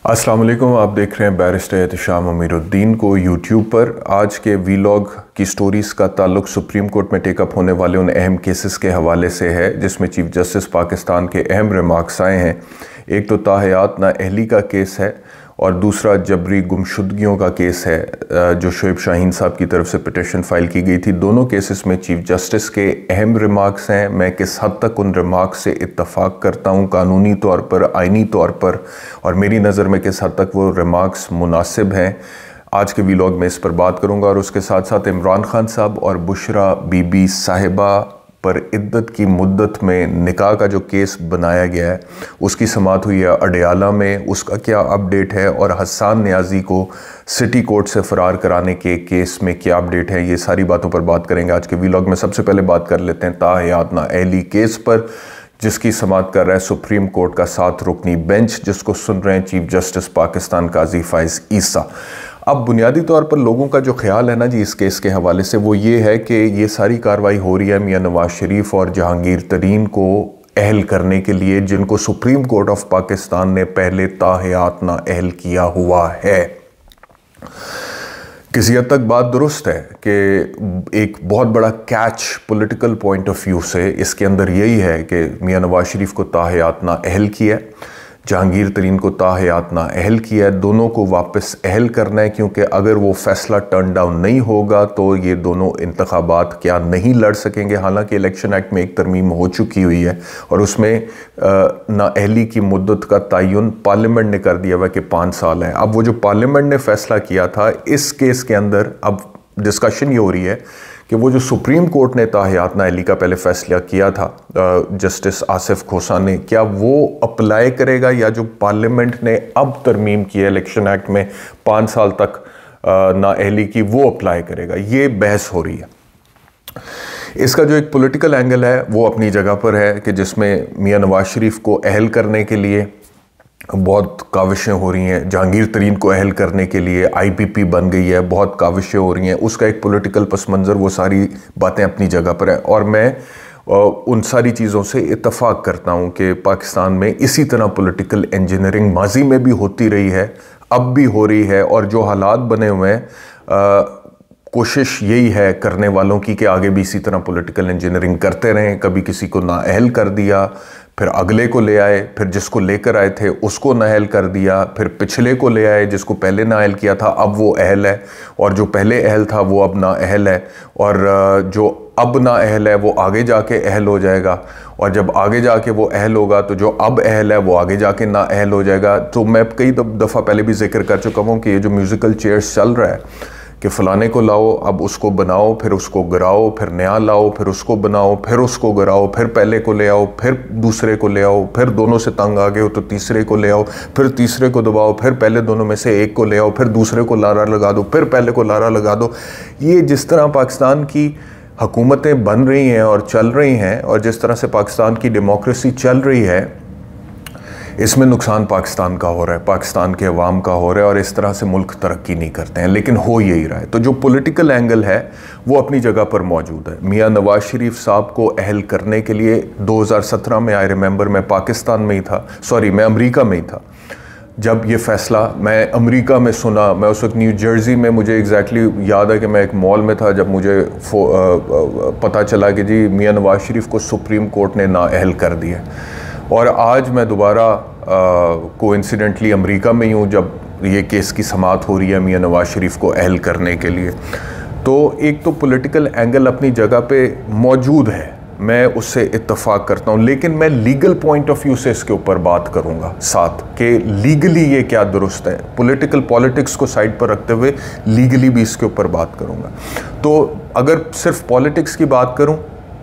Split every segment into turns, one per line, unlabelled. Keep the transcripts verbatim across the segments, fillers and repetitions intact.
अस्सलाम वालेकुम, आप देख रहे हैं बैरिस्टर एहतशाम अमीरुद्दीन को यूट्यूब पर। आज के वीलॉग की स्टोरीज़ का ताल्लुक सुप्रीम कोर्ट में टेकअप होने वाले उन अहम केसेस के हवाले से है जिसमें चीफ जस्टिस पाकिस्तान के अहम रिमार्क्स आए हैं। एक तो ताहयात नाअहली का केस है और दूसरा जबरी गुमशुदगियों का केस है जो शोएब शाहीन साहब की तरफ से पिटिशन फाइल की गई थी। दोनों केसेस में चीफ जस्टिस के अहम रिमार्क्स हैं। मैं किस हद तक उन रिमार्क्स से इत्तफाक करता हूं कानूनी तौर पर, आइनी तौर पर, और मेरी नज़र में किस हद तक वो रिमार्क्स मुनासिब हैं, आज के वीलॉग में इस पर बात करूंगा। और उसके साथ साथ इमरान खान साहब और बुशरा बीबी साहिबा पर इद्दत की मुद्दत में निकाह का जो केस बनाया गया है उसकी समाअत हुई है अडयाला में, उसका क्या अपडेट है, और हसन नियाज़ी को सिटी कोर्ट से फ़रार कराने के केस में क्या अपडेट है, ये सारी बातों पर बात करेंगे आज के वीलॉग में। सबसे पहले बात कर लेते हैं ताहयात नाअहली केस पर, जिसकी समाअत कर रहा है सुप्रीम कोर्ट का सात रुकनी बेंच, जिसको सुन रहे हैं चीफ जस्टिस पाकिस्तान काजी फाइज ईसा। अब बुनियादी तौर पर लोगों का जो ख्याल है ना जी इस केस के हवाले से, वो ये है कि ये सारी कार्रवाई हो रही है मियां नवाज शरीफ और जहांगीर तरीन को अहल करने के लिए, जिनको सुप्रीम कोर्ट ऑफ पाकिस्तान ने पहले ताहयात नाअहल किया हुआ है। किसी हद तक बात दुरुस्त है कि एक बहुत बड़ा catch political point of view से इसके अंदर यही है कि मियां नवाज शरीफ को ताहयात नाअहल किया है, जहांगीर तरीन को ताहयात नाअहल किया है, दोनों को वापस अहल करना है, क्योंकि अगर वो फैसला टर्न डाउन नहीं होगा तो ये दोनों इंतखाबात क्या नहीं लड़ सकेंगे। हालांकि इलेक्शन एक्ट में एक तरमीम हो चुकी हुई है और उसमें नाअहली की मुद्दत का तयन पार्लियामेंट ने कर दिया हुआ कि पाँच साल है। अब वो जो पार्लियामेंट ने फैसला किया था इस केस के अंदर, अब डिस्कशन ये हो रही है कि वो जो सुप्रीम कोर्ट ने ताहयात नाअहली का पहले फैसला किया था जस्टिस आसिफ खोसा ने, क्या वो अप्लाई करेगा, या जो पार्लियामेंट ने अब तरमीम की है इलेक्शन एक्ट में पाँच साल तक नाअहली की, वो अप्लाई करेगा। ये बहस हो रही है। इसका जो एक पॉलिटिकल एंगल है वो अपनी जगह पर है कि जिसमें मियां नवाज शरीफ को अहल करने के लिए बहुत काविशें हो रही हैं, जहांगीर तरीन को अहल करने के लिए आईपीपी बन गई है, बहुत काविशें हो रही हैं, उसका एक पॉलिटिकल पस मंज़र, वो सारी बातें अपनी जगह पर है। और मैं उन सारी चीज़ों से इत्तफाक करता हूँ कि पाकिस्तान में इसी तरह पॉलिटिकल इंजीनियरिंग माजी में भी होती रही है, अब भी हो रही है, और जो हालात बने हुए हैं कोशिश यही है करने वालों की कि आगे भी इसी तरह पॉलिटिकल इंजीनियरिंग करते रहें। कभी किसी को नाअहल कर दिया, फिर अगले को ले आए, फिर जिसको लेकर आए थे उसको नाअहल कर दिया, फिर पिछले को ले आए जिसको पहले नाअहल किया था, अब वो अहल है, और जो पहले अहल था वो अब नाअहल है, और जो अब नाअहल है वो आगे जाके अहल हो जाएगा, और जब आगे जाके वो अहल होगा तो जो अब अहल है वो आगे जाके नाअहल हो जाएगा। तो मैं कई दफ़ा पहले भी जिक्र कर चुका हूँ कि ये जो म्यूज़िकल चेयर्स चल रहा है कि फ़लाने को लाओ, अब उसको बनाओ, फिर उसको गिराओ, फिर नया लाओ, फिर उसको बनाओ, फिर उसको गिराओ, फिर पहले को ले आओ, फिर दूसरे को ले आओ, फिर दोनों से तंग आ गए हो तो तीसरे को ले आओ, फिर तीसरे को दबाओ, फिर पहले दोनों में से एक को ले आओ, फिर दूसरे को लारा लगा दो, फिर पहले को लारा लगा दो। ये जिस तरह पाकिस्तान की हुकूमतें बन रही हैं और चल रही हैं, और जिस तरह से पाकिस्तान की डेमोक्रेसी चल रही है, इसमें नुकसान पाकिस्तान का हो रहा है, पाकिस्तान के अवाम का हो रहा है, और इस तरह से मुल्क तरक्की नहीं करते हैं, लेकिन हो यही रहा है। तो जो पॉलिटिकल एंगल है वो अपनी जगह पर मौजूद है। मियां नवाज शरीफ साहब को अहल करने के लिए दो हज़ार सत्रह में, आई रिमेंबर, मैं पाकिस्तान में ही था, सॉरी मैं अमेरिका में ही था जब ये फ़ैसला मैं अमेरिका में सुना। मैं उस वक्त न्यू जर्सी में, मुझे एग्जैक्टली याद है कि मैं एक मॉल में था जब मुझे पता चला कि जी मियां नवाज शरीफ को सुप्रीम कोर्ट ने नाअहल कर दिया। और आज मैं दोबारा कोइंसिडेंटली अमेरिका में ही हूँ जब ये केस की समाअत हो रही है मियां नवाज शरीफ को अहल करने के लिए। तो एक तो पॉलिटिकल एंगल अपनी जगह पे मौजूद है, मैं उससे इत्तफाक करता हूँ, लेकिन मैं लीगल पॉइंट ऑफ व्यू से इसके ऊपर बात करूँगा साथ कि लीगली ये क्या दुरुस्त है। पॉलिटिकल पॉलिटिक्स को साइड पर रखते हुए लीगली भी इसके ऊपर बात करूँगा। तो अगर सिर्फ पॉलिटिक्स की बात करूँ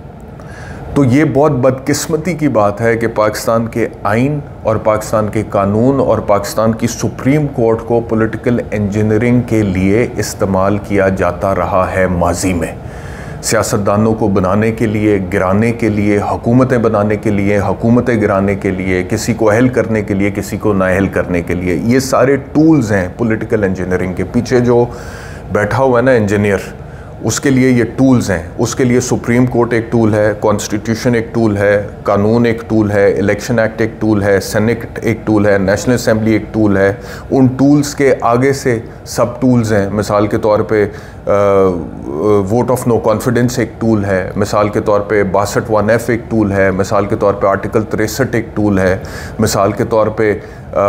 तो ये बहुत बदकिस्मती की बात है कि पाकिस्तान के आइन और पाकिस्तान के कानून और पाकिस्तान की सुप्रीम कोर्ट को पॉलिटिकल इंजीनियरिंग के लिए इस्तेमाल किया जाता रहा है माजी में, सियासतदानों को बनाने के लिए, गिराने के लिए, हुकूमतें बनाने के लिए, हुकूमतें गिराने के लिए, किसी को अहल करने के लिए, किसी को नाअहल करने के लिए। ये सारे टूल्स हैं पॉलिटिकल इंजीनियरिंग के। पीछे जो बैठा हुआ है ना इंजीनियर, उसके लिए ये टूल्स हैं, उसके लिए सुप्रीम कोर्ट एक टूल है, कॉन्स्टिट्यूशन एक टूल है, कानून एक टूल है, इलेक्शन एक्ट एक टूल है, सेनेट एक टूल है, नेशनल असेंबली एक टूल है। उन टूल्स के आगे से सब टूल्स हैं। मिसाल के तौर पे वोट ऑफ नो कॉन्फिडेंस एक टूल है, मिसाल के तौर पे बासठ वन एफ एक टूल है, मिसाल के तौर पे आर्टिकल तिरसठ एक टूल है, मिसाल के तौर पे आ,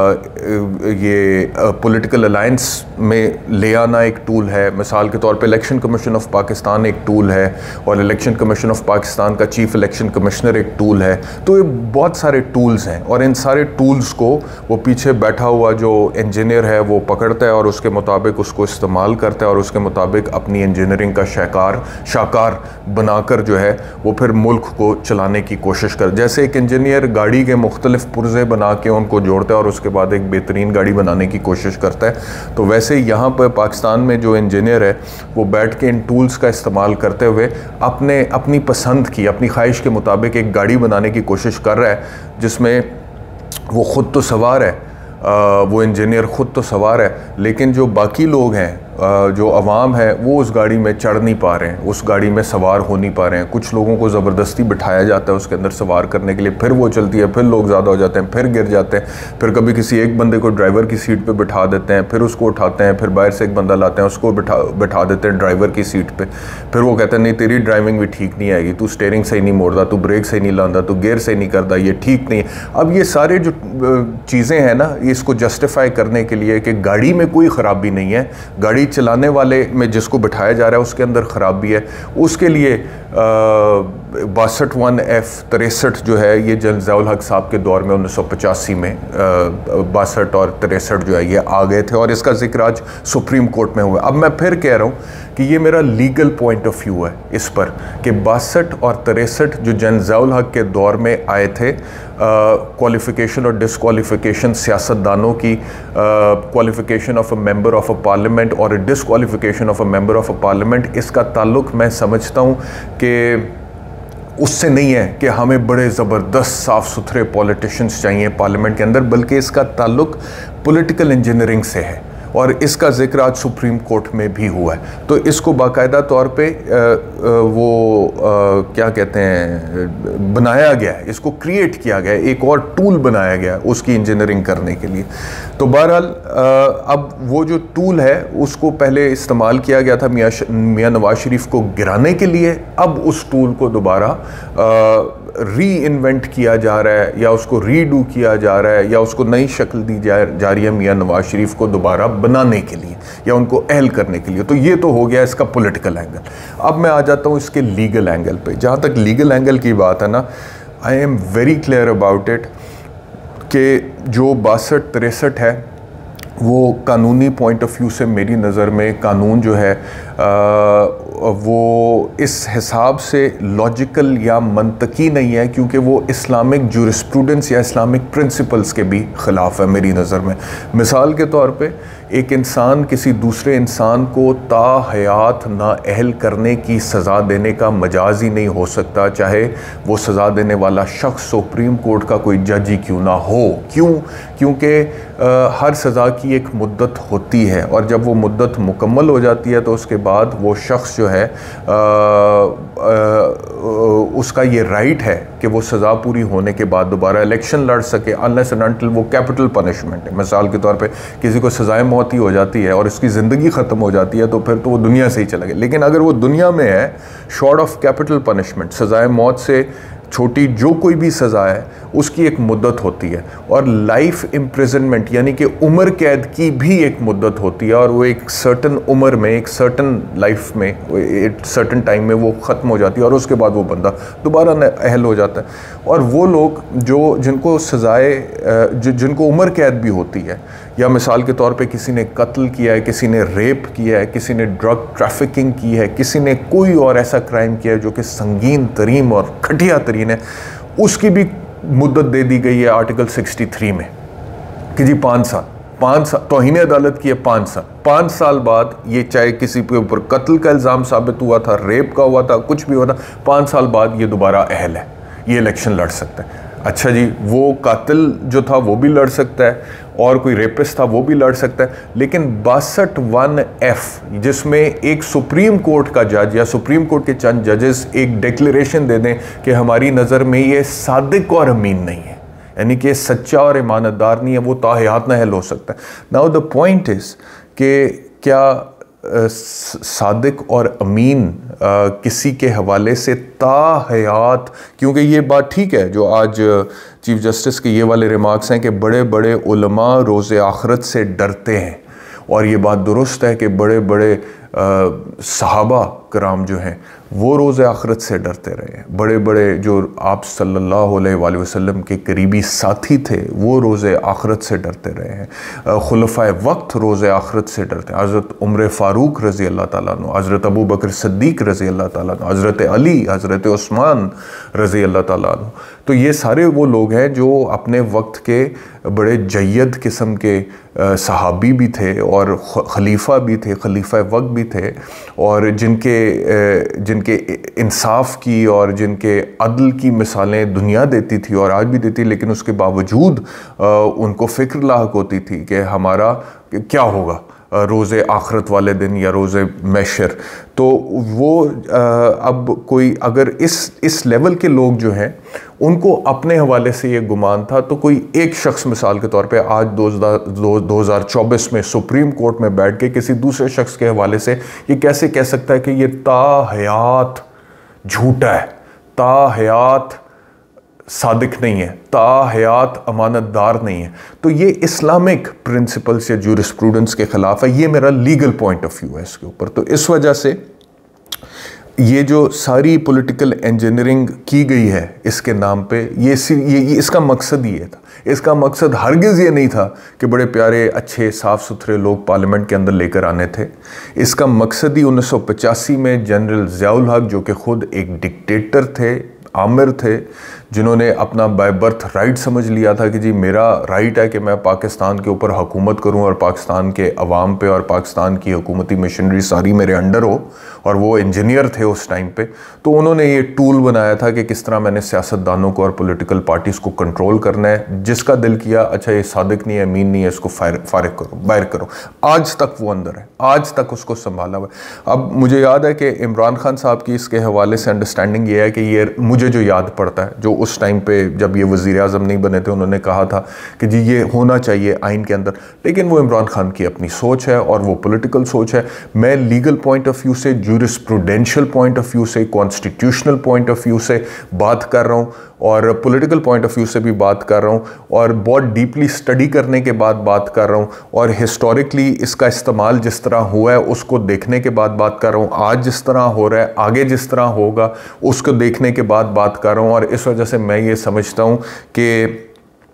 ये पॉलिटिकल अलायंस में ले आना एक टूल है, मिसाल के तौर पे इलेक्शन कमीशन ऑफ पाकिस्तान एक टूल है और इलेक्शन कमीशन ऑफ पाकिस्तान का चीफ इलेक्शन कमिश्नर एक टूल है। तो ये बहुत सारे टूल्स हैं और इन सारे टूल्स को वो पीछे बैठा हुआ जो इंजीनियर है वो पकड़ता है और उसके मुताबिक उसको इस्तेमाल करता है और उसके मुताबिक अपनी इंजीनियरिंग का शाकार शाकार बनाकर जो है वो फिर मुल्क को चलाने की कोशिश कर। जैसे एक इंजीनियर गाड़ी के मुख्तलिफ पुर्जे बना के उनको जोड़ता है और उसके बाद एक बेहतरीन गाड़ी बनाने की कोशिश करता है, तो वैसे यहाँ पर पाकिस्तान में जो इंजीनियर है वो बैठ के इन टूल्स का इस्तेमाल करते हुए अपने अपनी पसंद की, अपनी ख्वाहिश के मुताबिक एक गाड़ी बनाने की कोशिश कर रहा है, जिसमें वो ख़ुद तो सवार है, आ, वो इंजीनियर ख़ुद तो सवार है, लेकिन जो बाकी लोग हैं, जो अवाम है, वो उस गाड़ी में चढ़ नहीं पा रहे हैं, उस गाड़ी में सवार हो नहीं पा रहे हैं। कुछ लोगों को ज़बरदस्ती बिठाया जाता है उसके अंदर सवार करने के लिए, फिर वो चलती है, फिर लोग ज़्यादा हो जाते हैं, फिर गिर जाते हैं, फिर कभी किसी एक बंदे को ड्राइवर की सीट पे बिठा देते हैं, फिर उसको उठाते हैं, फिर बाहर से एक बंदा लाते हैं, उसको बिठा बिठा देते हैं ड्राइवर की सीट पर। फिर वो कहते हैं नहीं तेरी ड्राइविंग भी ठीक नहीं आएगी, तू स्टेयरिंग सही नहीं मोड़ता, तू ब्रेक सही नहीं लाता, तू गियर सही नहीं करता, ये ठीक नहीं है। अब ये सारे जो चीज़ें हैं ना, इसको जस्टिफाई करने के लिए कि गाड़ी में कोई ख़राबी नहीं है, गाड़ी चलाने वाले में जिसको बिठाया जा रहा है उसके अंदर ख़राबी है, उसके लिए बासठ वन एफ तिरसठ जो है ये जनरल ज़ियाउल हक साहब के दौर में उन्नीस सौ पचासी में बासठ और तिरसठ जो है ये आ गए थे और इसका जिक्र आज सुप्रीम कोर्ट में हुआ। अब मैं फिर कह रहा हूँ कि ये मेरा लीगल पॉइंट ऑफ व्यू है इस पर कि बासठ और तिरसठ जो जनरल ज़ियाउल हक के दौर में आए थे, क्वालिफ़िकेशन और डिसक्वालिफ़िकेशन सियासतदानों की, qualification of a member of a parliament और disqualification of a member of a parliament, इसका ताल्लुक़ मैं समझता हूँ कि उससे नहीं है कि हमें बड़े ज़बरदस्त साफ़ सुथरे पॉलिटिशियंस चाहिए पार्लियामेंट के अंदर, बल्कि इसका ताल्लुक़ पॉलिटिकल इंजीनियरिंग से है और इसका जिक्र आज सुप्रीम कोर्ट में भी हुआ है। तो इसको बाकायदा तौर पे आ, आ, वो आ, क्या कहते हैं बनाया गया है, इसको क्रिएट किया गया है, एक और टूल बनाया गया है उसकी इंजीनियरिंग करने के लिए। तो बहरहाल अब वो जो टूल है उसको पहले इस्तेमाल किया गया था मियाँ मियाँ नवाज शरीफ को गिराने के लिए, अब उस टूल को दोबारा री इन्वेंट किया जा रहा है या उसको रीडू किया जा रहा है या उसको नई शक्ल दी जा, जा रही है मियाँ नवाज शरीफ को दोबारा बनाने के लिए या उनको अहल करने के लिए। तो ये तो हो गया इसका पॉलिटिकल एंगल। अब मैं आ जाता हूँ इसके लीगल एंगल पे। जहाँ तक लीगल एंगल की बात है ना, I am very clear about it कि जो बासठ तिरसठ है वो कानूनी पॉइंट ऑफ व्यू से मेरी नज़र में कानून जो है आ, वो इस हिसाब से लॉजिकल या मंतकी नहीं है, क्योंकि वो इस्लामिक जूरिस्प्रूडेंस या इस्लामिक प्रिंसिपल्स के भी ख़िलाफ़ है मेरी नज़र में। मिसाल के तौर पे एक इंसान किसी दूसरे इंसान को ताहयात नाअहल करने की सज़ा देने का मजाज ही नहीं हो सकता, चाहे वो सज़ा देने वाला शख्स सुप्रीम कोर्ट का कोई जज ही क्यों ना हो। क्यों? क्योंकि हर सज़ा की एक मुद्दत होती है और जब वो मुद्दत मुकम्मल हो जाती है तो उसके बाद वो शख्स जो है आ, आ, उसका ये राइट है कि वो सज़ा पूरी होने के बाद दोबारा इलेक्शन लड़ सके, अनलेस एंड अनटिल वो कैपिटल पनिशमेंट है। मिसाल के तौर पे किसी को सज़ाए मौत ही हो जाती है और इसकी ज़िंदगी ख़त्म हो जाती है तो फिर तो वो दुनिया से ही चला गया। लेकिन अगर वो दुनिया में है, शॉर्ट ऑफ कैपिटल पनिशमेंट, सज़ाए मौत से छोटी जो कोई भी सज़ा है उसकी एक मुद्दत होती है और लाइफ इम्प्रिजनमेंट यानी कि उम्र कैद की भी एक मुद्दत होती है और वो एक सर्टन उम्र में, एक सर्टन लाइफ में, एक सर्टन टाइम में वो ख़त्म हो जाती है और उसके बाद वो बंदा दोबारा अहल हो जाता है। और वो लोग जो जिनको सज़ाए जो जिनको उम्र कैद भी होती है या मिसाल के तौर पे किसी ने कत्ल किया है, किसी ने रेप किया है, किसी ने ड्रग ट्रैफिकिंग की है, किसी ने कोई और ऐसा क्राइम किया है जो कि संगीन तरीन और घटिया तरीन है, उसकी भी मुद्दत दे दी गई है आर्टिकल तिरसठ में कि जी पाँच साल पाँच साल तौहीन अदालत की है, पाँच साल पाँच साल बाद ये चाहे किसी के ऊपर कत्ल का इल्ज़ाम साबित हुआ था, रेप का हुआ था, कुछ भी हुआ था, पाँच साल बाद ये दोबारा अहल है, ये इलेक्शन लड़ सकता है। अच्छा जी, वो कातिल जो था वो भी लड़ सकता है और कोई रेपिस्ट था वो भी लड़ सकता है, लेकिन बासठ वन एफ जिसमें एक सुप्रीम कोर्ट का जज या सुप्रीम कोर्ट के चंद जजेस एक डिक्लेरेशन दे दें कि हमारी नज़र में ये सादिक और अमीन नहीं है, यानी कि सच्चा और ईमानदार नहीं है, वो ताहयात नाअहल हो सकता है। नाउ द पॉइंट इज़ कि क्या सादिक और अमीन आ, किसी के हवाले से ताहयात, क्योंकि ये बात ठीक है जो आज चीफ जस्टिस के ये वाले रिमार्क्स हैं कि बड़े बड़े उलमा रोज़े आखिरत से डरते हैं, और ये बात दुरुस्त है कि बड़े बड़े सहाबा कराम जो हैं वो रोज़े आखिरत से डरते रहे हैं। बड़े बड़े जो आप सल्लल्लाहु अलैहि वसल्लम के करीबी साथी थे वो रोज़े आखिरत से डरते रहे हैं। खुलफ़ाए वक्त रोज़े आखिरत से डरते हैं। हज़रत उमर फ़ारूक रज़ी अल्लाह ताला अन्हु, हज़रत अबू बकर सिद्दीक़ रज़ी अल्लाह ताला अन्हु, हज़रत अली, हज़रत उस्मान रज़ी अल्लाह ताला अन्हु, तो ये सारे वो लोग हैं जो अपने वक्त के बड़े जय्यद किस्म के सहाबी भी थे और खलीफा भी थे, खलीफा वक्त भी थे, और जिनके जिनके इंसाफ की और जिनके अदल की मिसालें दुनिया देती थी और आज भी देती, लेकिन उसके बावजूद उनको फ़िक्र लाहक होती थी कि हमारा क्या होगा रोज़े आखरत वाले दिन या रोज़े मैशर। तो वो अब कोई अगर इस इस लेवल के लोग जो हैं उनको अपने हवाले से ये गुमान था, तो कोई एक शख्स मिसाल के तौर पे आज दो हज़ार चौबीस में सुप्रीम कोर्ट में बैठ के किसी दूसरे शख्स के हवाले से ये कैसे कह सकता है कि ये ताहयात झूठा है, ताहयात सादिक नहीं है, ताहयात अमानतदार नहीं है। तो ये इस्लामिक प्रिंसिपल्स या जूरिस्प्रूडेंस के ख़िलाफ़ है। ये मेरा लीगल पॉइंट ऑफ व्यू है इसके ऊपर। तो इस वजह से ये जो सारी पॉलिटिकल इंजीनियरिंग की गई है इसके नाम पे, ये, ये, ये इसका मकसद ये था। इसका मकसद हरगिज़ ये नहीं था कि बड़े प्यारे अच्छे साफ़ सुथरे लोग पार्लियामेंट के अंदर लेकर आने थे। इसका मकसद ही उन्नीस सौ पचासी में जनरल ज़ियाउल हक, जो कि ख़ुद एक डिक्टेटर थे, आमिर थे, जिन्होंने अपना बाय बर्थ राइट समझ लिया था कि जी मेरा राइट है कि मैं पाकिस्तान के ऊपर हुकूमत करूं और पाकिस्तान के अवाम पे और पाकिस्तान की हुकूमती मशीनरी सारी मेरे अंडर हो, और वो इंजीनियर थे उस टाइम पे। तो उन्होंने ये टूल बनाया था कि किस तरह मैंने सियासतदानों को और पॉलिटिकल पार्टीज़ को कंट्रोल करना है। जिसका दिल किया अच्छा ये सादिक नहीं है, अमीन नहीं है, इसको फारिग करो, बाहर करो। आज तक वो अंदर है, आज तक उसको संभाला हुआ है। अब मुझे याद है कि इमरान खान साहब की इसके हवाले से अंडरस्टैंडिंग ये है कि ये मुझे जो याद पड़ता है, जो उस टाइम पे जब ये वज़ीर आज़म नहीं बने थे उन्होंने कहा था कि जी ये होना चाहिए आइन के अंदर, लेकिन वो इमरान खान की अपनी सोच है और वो पॉलिटिकल सोच है। मैं लीगल पॉइंट ऑफ व्यू से, जूरिस्प्रूडेंशियल पॉइंट ऑफ व्यू से, कॉन्स्टिट्यूशनल पॉइंट ऑफ व्यू से बात कर रहा हूँ और पॉलिटिकल पॉइंट ऑफ व्यू से भी बात कर रहा हूँ, और बहुत डीपली स्टडी करने के बाद बात कर रहा हूँ, और हिस्टोरिकली इसका इस्तेमाल जिस तरह हुआ है उसको देखने के बाद बात कर रहा हूँ। आज जिस तरह हो रहा है, आगे जिस तरह होगा उसको देखने के बाद बात कर रहा हूँ। और इस वजह से मैं ये समझता हूँ कि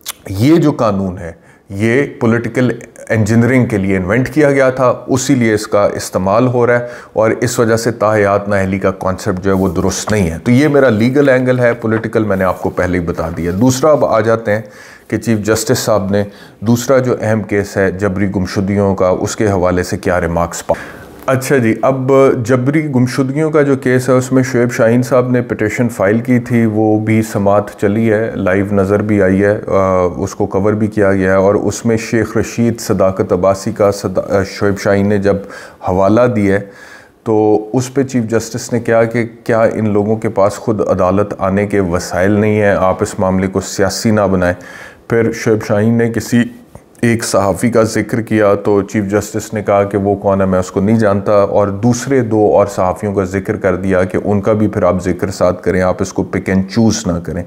ये जो कानून है ये पॉलिटिकल इंजीनियरिंग के लिए इन्वेंट किया गया था, उसी लिए इसका इस्तेमाल हो रहा है, और इस वजह से ताहयात नाअहली का कॉन्सेप्ट जो है वो दुरुस्त नहीं है। तो ये मेरा लीगल एंगल है, पॉलिटिकल मैंने आपको पहले ही बता दिया। दूसरा अब आ जाते हैं कि चीफ जस्टिस साहब ने दूसरा जो अहम केस है जबरी गुमशुदगियों का, उसके हवाले से क्या रिमार्क्स पा। अच्छा जी, अब जबरी गुमशुदगियों का जो केस है उसमें शुएब शाहीन साहब ने पिटिशन फ़ाइल की थी, वो भी समात चली है, लाइव नज़र भी आई है, आ, उसको कवर भी किया गया है। और उसमें शेख रशीद सदाकत अब्बासी का शुएब शाहीन ने जब हवाला दिया तो उस पे चीफ जस्टिस ने कहा कि क्या इन लोगों के पास ख़ुद अदालत आने के वसाइल नहीं हैं, आप इस मामले को सियासी ना बनाएं। फिर शुएब शाहीन ने किसी एक सहाफ़ी का जिक्र किया तो चीफ जस्टिस ने कहा कि वो कौन है मैं उसको नहीं जानता, और दूसरे दो और सहाफ़ियों का जिक्र कर दिया कि उनका भी फिर आप जिक्र साथ करें, आप इसको पिक एंड चूज़ ना करें।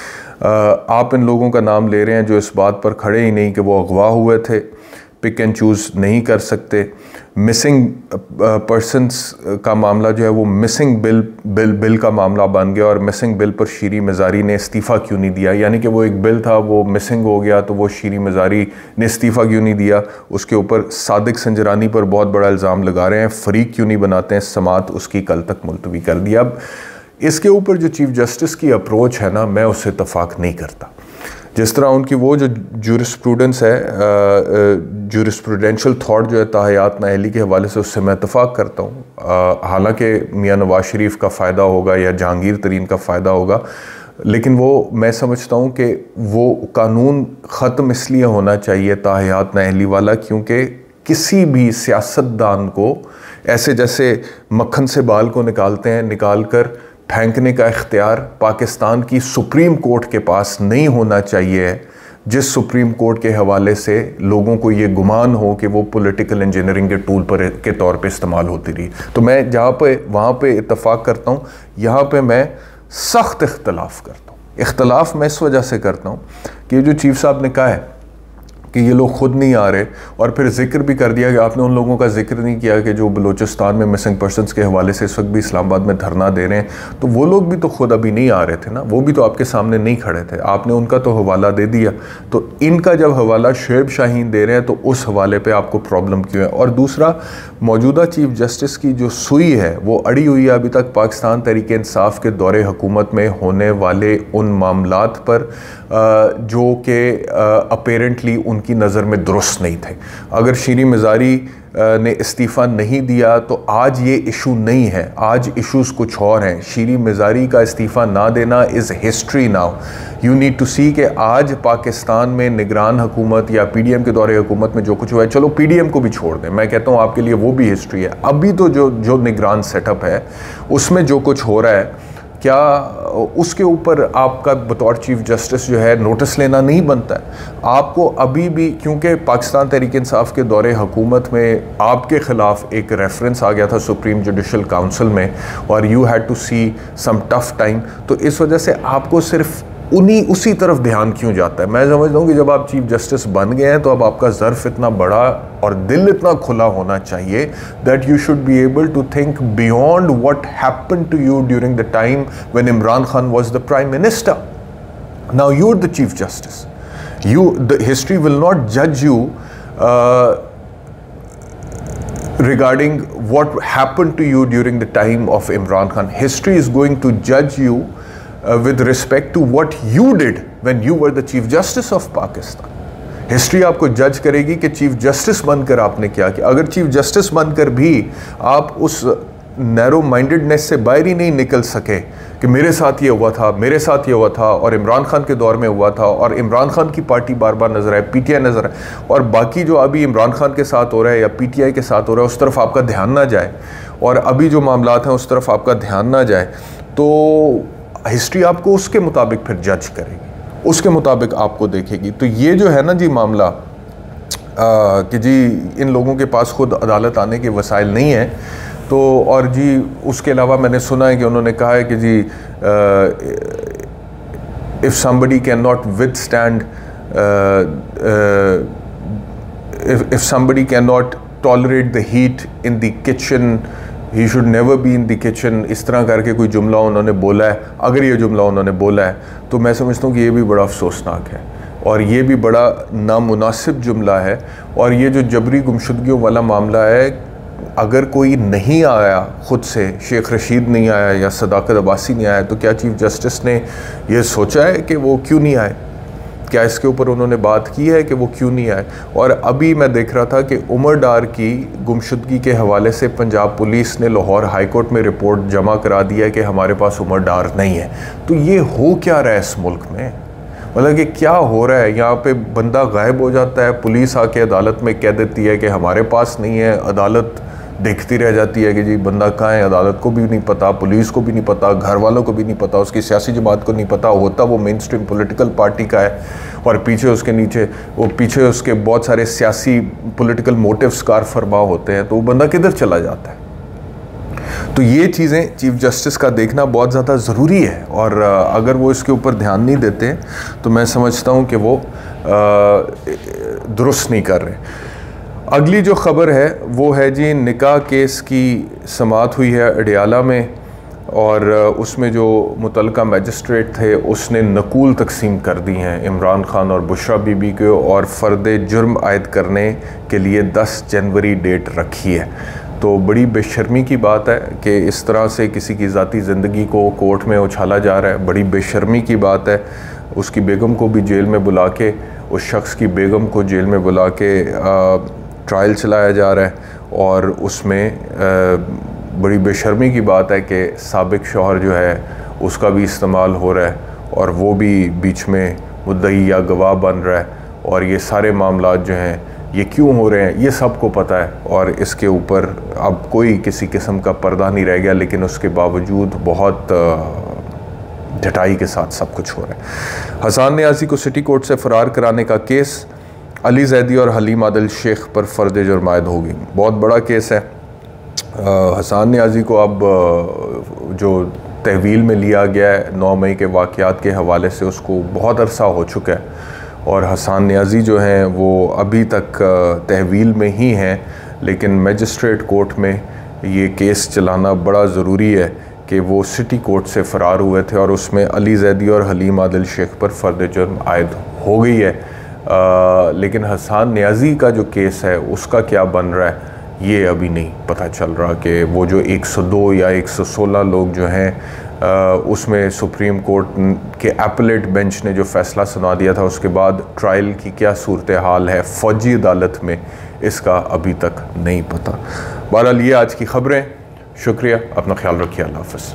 आप इन लोगों का नाम ले रहे हैं जो इस बात पर खड़े ही नहीं कि वो अगवा हुए थे, पिक एंड चूज़ नहीं कर सकते। मिसिंग पर्सनस का मामला जो है वो मिसिंग बिल बिल बिल का मामला बन गया, और मिसिंग बिल पर शीरी मज़ारी ने इस्तीफ़ा क्यों नहीं दिया, यानी कि वो एक बिल था वो मिसिंग हो गया तो वो शीरी मज़ारी ने इस्तीफ़ा क्यों नहीं दिया। उसके ऊपर सादिक संजरानी पर बहुत बड़ा इल्ज़ाम लगा रहे हैं, फ़रीक क्यों नहीं बनाते हैं, समात उसकी कल तक मुलतवी कर दिया। अब इसके ऊपर जो चीफ जस्टिस की अप्रोच है ना, मैं उससे इत्तफ़ाक़ नहीं करता। जिस तरह उनकी वो जो जूरिस्प्रूडेंस है, जूरिस्प्रूडेंशियल थॉट जो है ताहयात नाअहली के हवाले से, उससे मैं इत्तफ़ाक़ करता हूँ। हालांकि मियां नवाज शरीफ का फ़ायदा होगा या जहांगीर तरीन का फ़ायदा होगा, लेकिन वो मैं समझता हूँ कि वो कानून ख़त्म इसलिए होना चाहिए ताहयात नाअहली वाला, क्योंकि किसी भी सियासतदान को ऐसे जैसे मक्खन से बाल को निकालते हैं, निकाल कर फेंकने का इख्तियार पाकिस्तान की सुप्रीम कोर्ट के पास नहीं होना चाहिए, जिस सुप्रीम कोर्ट के हवाले से लोगों को ये गुमान हो कि वो पॉलिटिकल इंजीनियरिंग के टूल पर के तौर पे इस्तेमाल होती रही। तो मैं जहाँ पे वहाँ पे इत्तफाक करता हूँ, यहाँ पे मैं सख्त इख्तलाफ करता हूँ। इख्तलाफ मैं इस वजह से करता हूँ कि जो चीफ साहब ने कहा है कि ये लोग खुद नहीं आ रहे, और फिर जिक्र भी कर दिया कि आपने उन लोगों का जिक्र नहीं किया कि जो बलूचिस्तान में मिसिंग पर्सनस के हवाले से इस वक्त भी इस्लामाबाद में धरना दे रहे हैं, तो वो लोग भी तो खुद अभी नहीं आ रहे थे ना, वो भी तो आपके सामने नहीं खड़े थे, आपने उनका तो हवाला दे दिया। तो इनका जब हवाला शुएब शाहीन दे रहे हैं तो उस हवाले पर आपको प्रॉब्लम क्यों है? और दूसरा, मौजूदा चीफ जस्टिस की जो सुई है वो अड़ी हुई है अभी तक पाकिस्तान तहरीक इंसाफ के दौरे हुकूमत में होने वाले उन मामलात पर जो कि अपेरेंटली उनकी नज़र में दुरुस्त नहीं थे। अगर शीरी मज़ारी ने इस्तीफ़ा नहीं दिया तो आज ये इशू नहीं है, आज इश्यूज़ कुछ और हैं। शीरी मज़ारी का इस्तीफ़ा ना देना is history now. You need to see कि आज पाकिस्तान में निगरान हुकूमत या पी डी एम के दौरे हुकूमत में जो कुछ हुआ है, चलो पी डी एम को भी छोड़ दें, मैं कहता हूँ आपके लिए वो भी हिस्ट्री है। अभी तो जो जो निगरान सेटअप है उसमें जो कुछ हो रहा है, क्या उसके ऊपर आपका बतौर चीफ जस्टिस जो है नोटिस लेना नहीं बनता है? आपको अभी भी, क्योंकि पाकिस्तान तहरीक इंसाफ के दौरे हुकूमत में आपके ख़िलाफ़ एक रेफरेंस आ गया था सुप्रीम जुडिशल काउंसिल में, और you had to see some tough time, तो इस वजह से आपको सिर्फ उन्हीं उसी तरफ ध्यान क्यों जाता है? मैं समझता हूँ कि जब आप चीफ जस्टिस बन गए हैं तो अब आपका ज़र्फ़ इतना बड़ा और दिल इतना खुला होना चाहिए that you should be able to think beyond what happened to you during the time when Imran Khan was the prime minister. Now you are the chief justice, you the history will not जज you regarding what happened to you during the time of Imran Khan. History is going to judge you Uh, with respect to what you did when you were the Chief Justice of Pakistan. History आपको जज करेगी कि chief justice बनकर आपने क्या किया। अगर chief justice बनकर भी आप उस नैरो माइंडेडनेस से बाहर ही नहीं निकल सके कि मेरे साथ ये हुआ था, मेरे साथ ये हुआ था, और इमरान खान के दौर में हुआ था, और इमरान खान की पार्टी बार बार नज़र आए, पी टी आई नज़र आए, और बाकी जो अभी इमरान खान के साथ हो रहा है या पी टी आई के साथ हो रहा है उस तरफ आपका ध्यान ना जाए, और अभी जो मामलात हैं उस तरफ आपका ध्यान ना जाए, तो हिस्ट्री आपको उसके मुताबिक फिर जज करेगी, उसके मुताबिक आपको देखेगी। तो ये जो है ना जी मामला आ, कि जी इन लोगों के पास खुद अदालत आने के वसाइल नहीं है, तो और जी उसके अलावा मैंने सुना है कि उन्होंने कहा है कि जी if somebody can not withstand if somebody can not tolerate the heat in the kitchen he should never be in the kitchen, इस तरह करके कोई जुमला उन्होंने बोला है। अगर ये जुमला उन्होंने बोला है तो मैं समझता हूँ कि ये भी बड़ा अफसोसनाक है, और ये भी बड़ा नामुनासिब जुमला है। और ये जो जबरी गुमशुदगियों वाला मामला है, अगर कोई नहीं आया खुद से, शेख रशीद नहीं आया या सदाकत अब्बासी नहीं आया, तो क्या चीफ जस्टिस ने ये सोचा है कि वो क्यों नहीं आए? क्या इसके ऊपर उन्होंने बात की है कि वो क्यों नहीं आए? और अभी मैं देख रहा था कि उमर डार की गुमशुदगी के हवाले से पंजाब पुलिस ने लाहौर हाई कोर्ट में रिपोर्ट जमा करा दिया है कि हमारे पास उमर डार नहीं है। तो ये हो क्या रहा है इस मुल्क में? मतलब कि क्या हो रहा है? यहाँ पे बंदा गायब हो जाता है, पुलिस आके अदालत में कह देती है कि हमारे पास नहीं है, अदालत देखती रह जाती है कि जी बंदा कहाँ है, अदालत को भी नहीं पता, पुलिस को भी नहीं पता, घर वालों को भी नहीं पता, उसकी सियासी जमात को नहीं पता, होता वो मेन स्ट्रीम पॉलिटिकल पार्टी का है, और पीछे उसके नीचे वो पीछे उसके बहुत सारे सियासी पॉलिटिकल मोटिव्स कार फरमा होते हैं, तो वो बंदा किधर चला जाता है? तो ये चीज़ें चीफ जस्टिस का देखना बहुत ज़्यादा ज़रूरी है, और अगर वो इसके ऊपर ध्यान नहीं देते तो मैं समझता हूँ कि वो दुरुस्त नहीं कर रहे। अगली जो ख़बर है वो है जी निकाह केस की समाअत हुई है अडियाला में, और उसमें जो मुतलका मैजिस्ट्रेट थे उसने नकूल तकसीम कर दी हैं इमरान खान और बुशरा बीबी को, और फ़र्द जुर्म आयद करने के लिए दस जनवरी डेट रखी है। तो बड़ी बेशर्मी की बात है कि इस तरह से किसी की ज़ाती ज़िंदगी को कोर्ट में उछाला जा रहा है, बड़ी बेशर्मी की बात है। उसकी बेगम को भी जेल में बुला के, उस शख्स की बेगम को जेल में बुला के ट्रायल चलाया जा रहा है, और उसमें आ, बड़ी बेशर्मी की बात है कि साबिक शौहर जो है उसका भी इस्तेमाल हो रहा है, और वो भी बीच में मुद्दई या गवाह बन रहा है, और ये सारे मामला जो हैं ये क्यों हो रहे हैं ये सबको पता है, और इसके ऊपर अब कोई किसी किस्म का पर्दा नहीं रह गया, लेकिन उसके बावजूद बहुत ढटाई के साथ सब कुछ हो रहा है। हसन नियाज़ी को सिटी कोर्ट से फ़रार कराने का केस, अली जैदी और हलीम आदिल शेख पर फ़र्द जुर्म आयद होगी। बहुत बड़ा केस है। हसन नियाज़ी को अब जो तहवील में लिया गया है नौ मई के वाक़यात के हवाले से, उसको बहुत अरसा हो चुका है, और हसन नियाज़ी जो हैं वो अभी तक तहवील में ही हैं, लेकिन मजिस्ट्रेट कोर्ट में ये केस चलाना बड़ा ज़रूरी है कि वो सिटी कोर्ट से फ़रार हुए थे, और उसमें अली जैदी और हलीम आदिल शेख पर फ़र्द जुर्म आयद हो गई है। आ, लेकिन हसन नियाज़ी का जो केस है उसका क्या बन रहा है ये अभी नहीं पता चल रहा, कि वो जो एक सौ दो या एक सौ सोलह लोग जो हैं उसमें सुप्रीम कोर्ट के एपलेट बेंच ने जो फ़ैसला सुना दिया था, उसके बाद ट्रायल की क्या सूरत हाल है फ़ौजी अदालत में, इसका अभी तक नहीं पता। बहरहाल ये आज की ख़बरें। शुक्रिया, अपना ख्याल रखिए, अल्लाह हाफ़िज़।